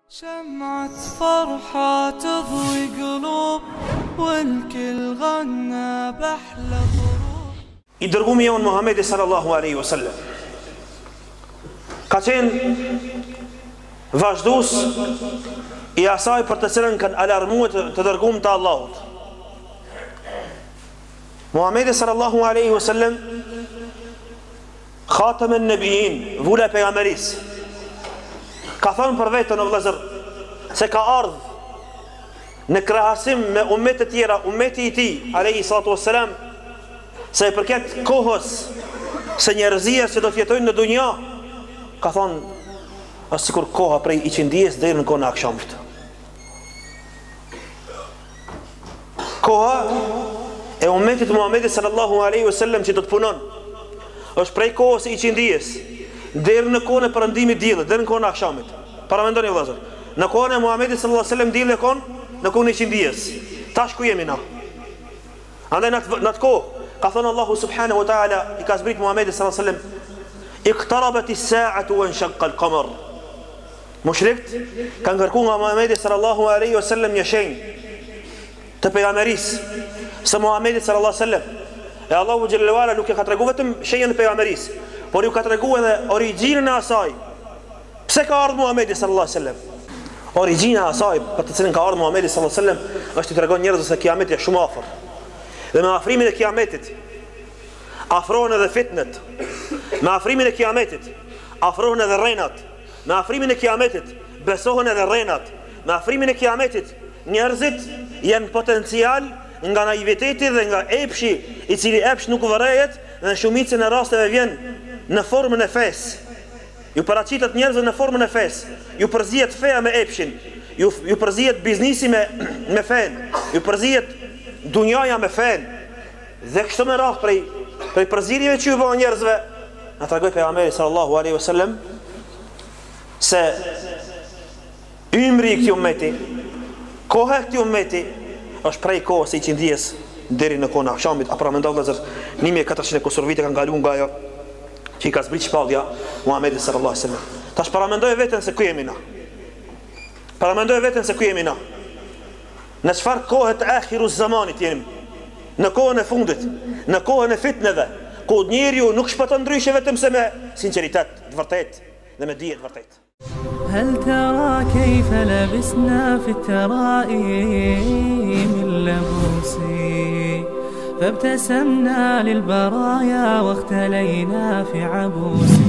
شمعة فرحة تضوي قلوب والكل غنى بأحلى ضروب. I dërgumi jonë Muhamedi sallallahu alaihi wasallam ka qenë vazhdues i asaj për të cilën kanë alarmuar të dërguar të Allahut. Muhamedi sallallahu alaihi wasallam khatam an-nabiyyin, vula pejgamberis, ka thonë për vetën o vëllezër se ka ardhur në krahasim me ummet të tjera, ummeti i tij alayhi salatu wassalam, se i përket kohës se njerëzia që do të jetojnë në dunja, ka thonë është sikur koha prej iqindjes deri në kohën e akşamit. Koha e ummetit Muhamedit sallallahu alaihi wasallam që do të punon është prej kohës e iqindjes deri në kohën e perëndimit diellit, deri në kohën e akşamit. Para mendoni vëllazër, në kohën e Muhamedit sallallahu alaihi wasallam dielli kon në kohën e iqindjes. Tash ku jemi na? Andaj në atë kohë ka thënë Allahu subhanahu wa taala i ka zbrit Muhamedit sallallahu alaihi wasallam, iqtarabat as-sa'atu wa inshaqqa al-qamar. Mushrikt kanë kërkuar nga Muhamedi sallallahu alaihi wasallam një shenjë të pejgamberisë se Muhamedi sallallahu alaihi wasallam, e Allahu xhallahu ala nuk e ka treguar vetëm shenjën e pejgamberisë, por ju ka treguar edhe origjinën e asaj. Pse ka ardhur Muhamedi sallallahu alaihi wasallam? Origjina e asaj për të cilën ka ardhur Muhamedi sallallahu alaihi wasallam është të tregon njerëzve se kiameti është shumë afër. Dhe me afrimin e kiametit afrohen edhe fitnet. Me afrimin e kiametit afrohen edhe rrenat. Me afrimin e kiametit besohen edhe rrenat. Me afrimin e kiametit njerëzit janë potencial nga naiviteti dhe nga epshi, i cili epsh nuk vërejet dhe në shumicën e rasteve vjen në formën e fesë. Ju paraqitet njerëzve në formën e fesë. Ju përzihet feja me epshin. Ju përzihet biznisi me fen. Ju përzihet dunjaja me fen. Dhe kështu me radhë prej përzirjeve që ju bëhen njerëzve, na tregoi pejgamberi sallallahu alaihi wasallam se ymri i këtij ummeti, koha e këtij ummeti është prej kohës së iqindjes deri në kohën e akşamit. Apo mendoj vëllazër, 1400 kusur vite kanë kaluar nga ajo që i ka zbrit shpallja Muhamedit sallallahu alaihi wasallam. Tash paramendoj veten se ku jemi na. Paramendoj veten se ku jemi na. Në çfarë kohë të akhiru zamanit jemi? Në kohën e fundit, në kohën e fitneve, ku njeriu nuk shpëton ndryshe vetëm se me sinqeritet të vërtet dhe me dije të vërtet. هل ترى كيف لبسنا في الترائيم اللبوسي فابتسمنا للبرايا واختلينا في عبوس